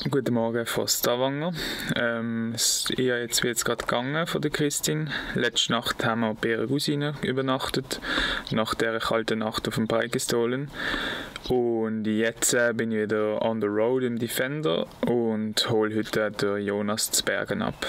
Guten Morgen von Stavanger. Ich bin jetzt gerade gegangen von der Christine. Letzte Nacht haben wir bei ihrer Cousine übernachtet, nach dieser kalten Nacht auf dem Preikestolen. Und jetzt bin ich wieder on the road im Defender und hole heute den Jonas zu Bergen ab.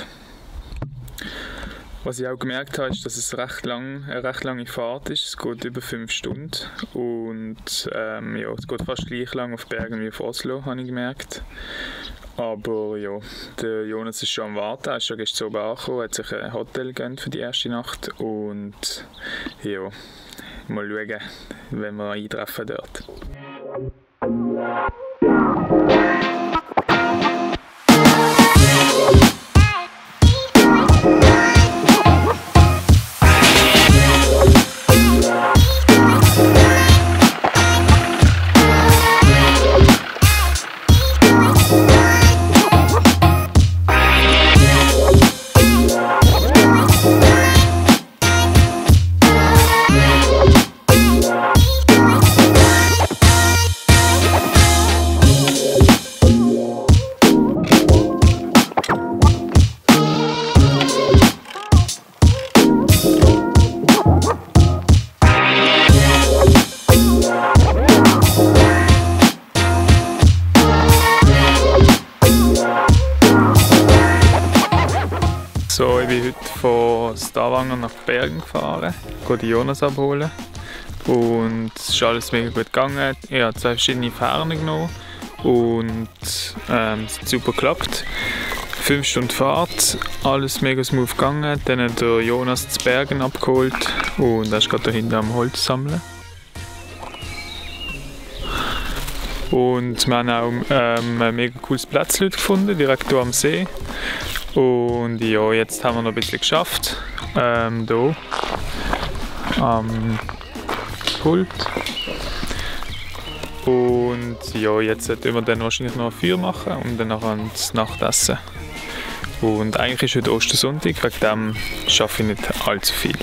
Was ich auch gemerkt habe, ist, dass es eine recht lange Fahrt ist. Es geht über 5 Stunden und es geht fast gleich lang auf Bergen wie auf Oslo, habe ich gemerkt. Aber ja, der Jonas ist schon am Warten, er ist schon gestern oben angekommen, hat sich ein Hotel gegönnt für die erste Nacht und ja, mal schauen, wenn wir eintreffen dort. So, ich bin heute von Stavanger nach Bergen gefahren, gehe die Jonas abholen und es ist alles mega gut gegangen. Ich habe 2 verschiedene Fähren genommen und es hat super geklappt. 5 Stunden Fahrt, alles mega smooth gegangen. Dann hat der Jonas zu Bergen abgeholt und er ist gerade da hinten am Holz sammeln. Und wir haben auch ein mega cooles Plätzchen gefunden, direkt hier am See. Und ja, jetzt haben wir noch ein bisschen geschafft, hier am Pult. Und ja, jetzt sollten wir dann wahrscheinlich noch ein Feuer machen und dann nachher das Nachtessen. Und eigentlich ist heute Ostersonntag, wegen dem schaffe ich nicht allzu viel.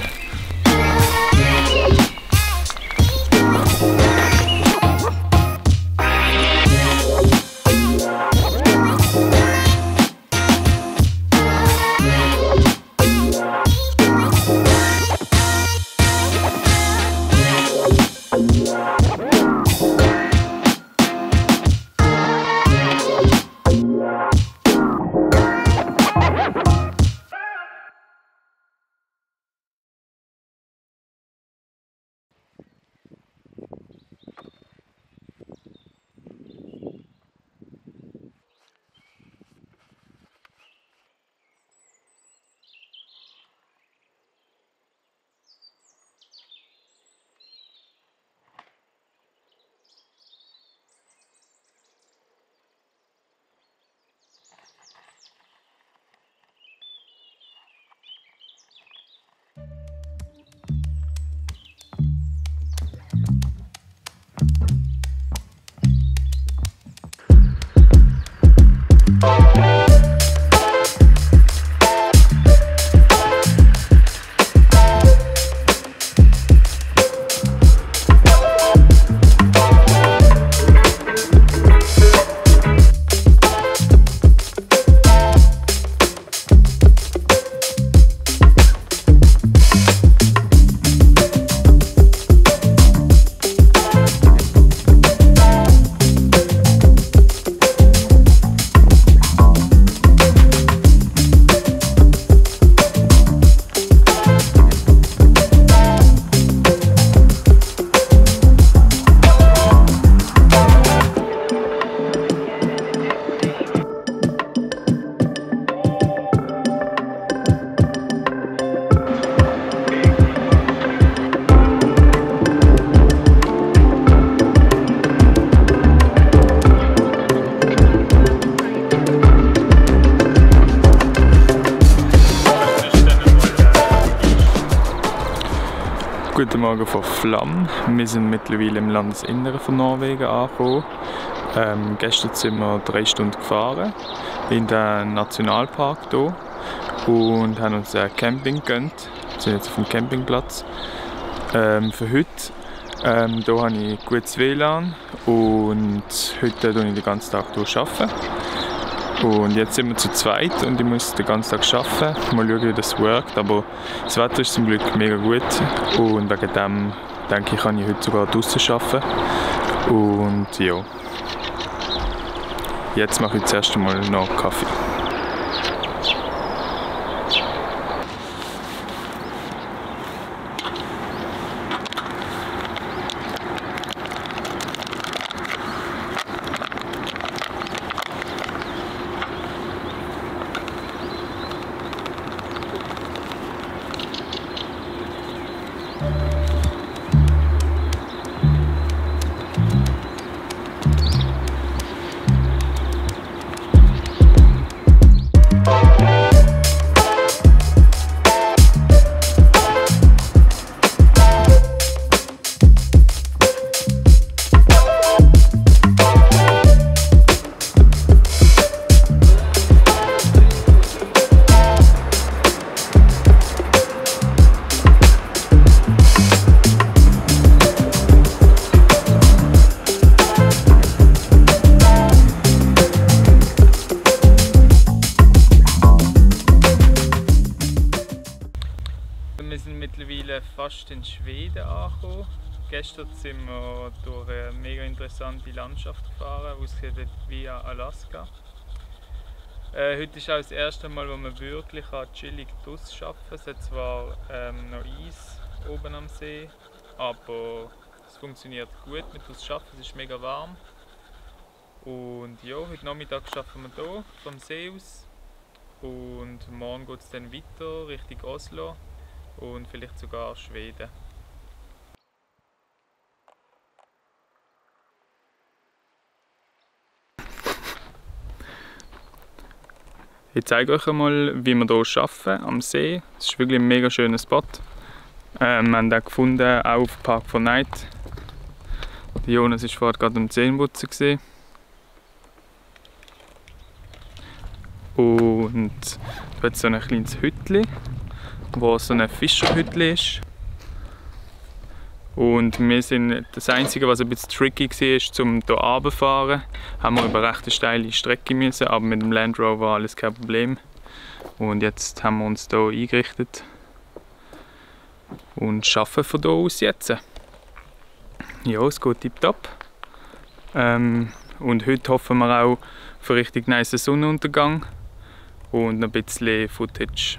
Guten Morgen von Flåm. Wir sind mittlerweile im Landesinneren von Norwegen angekommen. Gestern sind wir 3 Stunden gefahren in den Nationalpark hier und haben uns ein Camping gegönnt. Wir sind jetzt auf dem Campingplatz. Für heute hier habe ich gutes WLAN und heute arbeite ich den ganzen Tag durch. Und jetzt sind wir zu zweit und ich muss den ganzen Tag arbeiten. Mal schauen, wie das workt, aber das Wetter ist zum Glück mega gut und wegen dem denke ich, kann ich heute sogar draußen arbeiten. Und ja, jetzt mache ich das erste Mal noch Kaffee. Wir sind mittlerweile fast in Schweden angekommen. Gestern sind wir durch eine mega interessante Landschaft gefahren, ausgesehen wie Alaska. Heute ist auch das erste Mal, wo wir wirklich chillig draussen arbeiten. Es hat zwar noch Eis oben am See, aber es funktioniert gut mit draussen arbeiten. Es ist mega warm. Und ja, heute Nachmittag arbeiten wir hier vom See aus. Und morgen geht es dann weiter Richtung Oslo. Und vielleicht sogar Schweden. Ich zeige euch einmal, wie wir hier arbeiten am See. Es ist wirklich ein mega schöner Spot. Wir haben den gefunden, auch auf Park 4 Night. Jonas war vorhin gerade am Zähneputzen. Und da hat so ein kleines Hütchen, wo so ein Fischerhütchen ist. Und wir sind das Einzige, was ein bisschen tricky war, um hier runterzufahren, haben wir über recht eine steile Strecke müssen, aber mit dem Land Rover alles kein Problem. Und jetzt haben wir uns hier eingerichtet und arbeiten von hier aus jetzt. Ja, es geht tipptopp. Und heute hoffen wir auch für richtig nice Sonnenuntergang und noch ein bisschen Footage.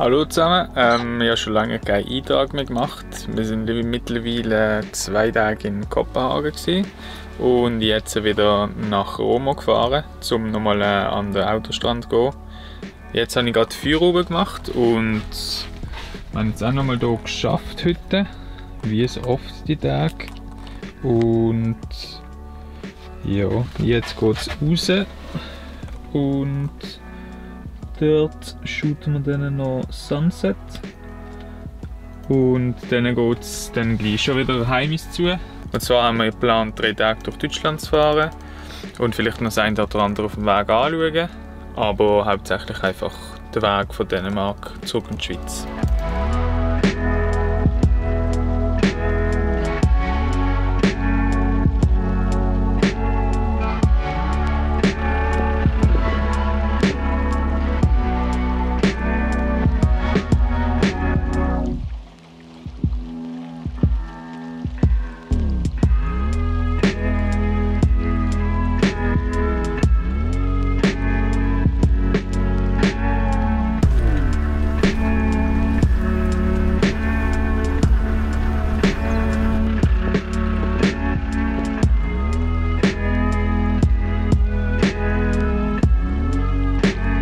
Hallo zusammen, ich habe schon lange keinen Eintrag mehr gemacht. Wir sind mittlerweile 2 Tage in Kopenhagen gewesen und jetzt wieder nach Rom gefahren, um nochmal an den Autostrand zu gehen. Jetzt habe ich gerade 4 Uhr gemacht und wir haben jetzt auch nochmal hier geschafft heute, wie es oft die Tage. Und ja, jetzt geht es raus und dort shooten wir dann noch Sunset und dann geht es dann gleich schon wieder heim zu. Und zwar haben wir geplant, 3 Tage durch Deutschland zu fahren und vielleicht noch das eine oder andere auf dem Weg anschauen, aber hauptsächlich einfach den Weg von Dänemark zurück in die Schweiz.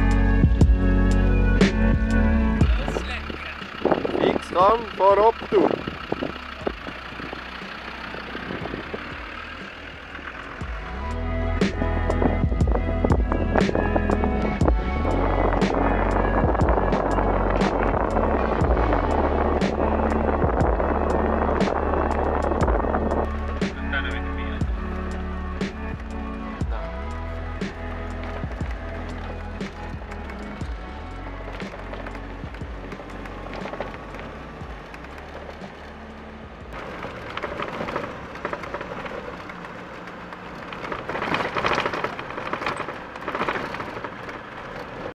Komm, fahr ab, du!